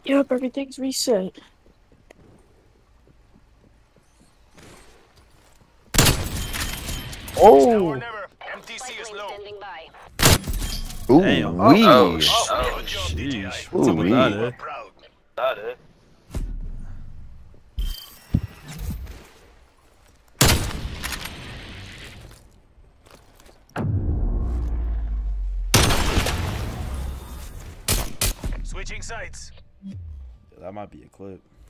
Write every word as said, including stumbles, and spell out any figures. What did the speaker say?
Yep, everything's reset. Oh. M T C is low. Ooh Damn. wee. Oh, Oh, sheesh. What's Ooh, up with wee. that, eh? proud. That it. Switching sides. Yeah, that might be a clip.